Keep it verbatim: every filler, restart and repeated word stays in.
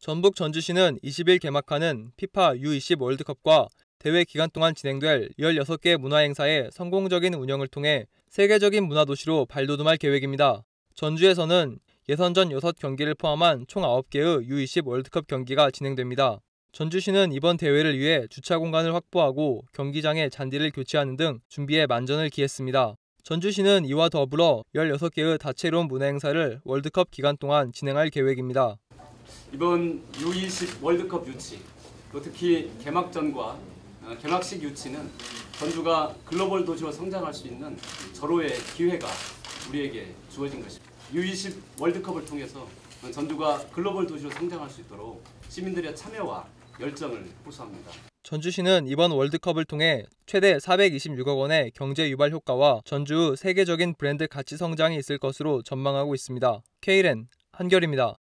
전북 전주시는 이십 일 개막하는 피파 유 이십 월드컵과 대회 기간 동안 진행될 열여섯 개 문화행사의 성공적인 운영을 통해 세계적인 문화도시로 발돋움할 계획입니다. 전주에서는 예선전 여섯 경기를 포함한 총 아홉 개의 유 이십 월드컵 경기가 진행됩니다. 전주시는 이번 대회를 위해 주차 공간을 확보하고 경기장에 잔디를 교체하는 등 준비에 만전을 기했습니다. 전주시는 이와 더불어 열여섯 개의 다채로운 문화행사를 월드컵 기간 동안 진행할 계획입니다. 이번 유 이십 월드컵 유치, 또 특히 개막전과 개막식 유치는 전주가 글로벌 도시로 성장할 수 있는 절호의 기회가 우리에게 주어진 것입니다. 유 이십 월드컵을 통해서 전주가 글로벌 도시로 성장할 수 있도록 시민들의 참여와 열정을 호소합니다. 전주시는 이번 월드컵을 통해 최대 사백이십육억 원의 경제 유발 효과와 전주의 세계적인 브랜드 가치 성장이 있을 것으로 전망하고 있습니다. 케이엔엔 한결입니다.